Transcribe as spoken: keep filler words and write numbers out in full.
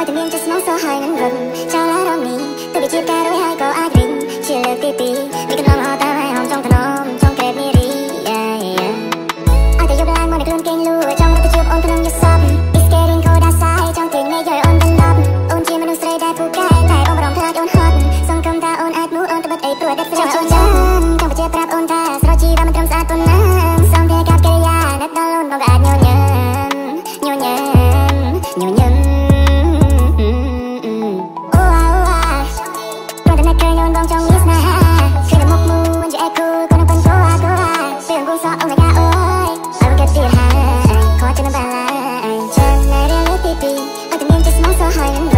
ឲ្យតែមានចិត្តស្មោះសរហើយនឹងរឹងចោលអារម្មណ៍នេះទោះបីជាការរួចហើយក៏អាចរិញជាលើកទីពីរមានកន្លងហោតាមហើយហមចង់ថ្នមចង់ក្រេបនារីឲ្យតែយប់ឡើងមកនៅខ្លួនគេងលូចង់ទៅជួបអូនក្នុងយប់សព It's getting cold outside ចង់គេងមេឃយកអូនដណ្ដប់អូនជាមនុស្សស្រីដែលពូកែតែអូនបារម្ភខ្លាចអូនហត់សង្ឃឹមថាអូនអាចមូអូនទៅបិទអីព្រោះតែស្រោចអូនចាំចង់បញ្ជាប្រាប់អូនថាស្រោចជីវ៉ាមិនត្រឹមស្អាតប៉ុណ្ណាសំភារកាប់កិរិយាដែលដល់អូនបងក៏អាចញញឹមញញឹមញញឹមអូអាអូអាព្រោះតែអ្នកឃើញអូនបងចង់មានស្នេហាឃើញតែមុខមួយជាអេគូក៏នឹងប៉ិនកោអាកោអាពេលអង្គុយសក់អូនតែកាអូយអើគេទៀតហើយខោចិត្តនៅបាឡាយចាំនៅរៀនលើទីពីឲ្យតែមានចិត្តស្មោះសរហើយ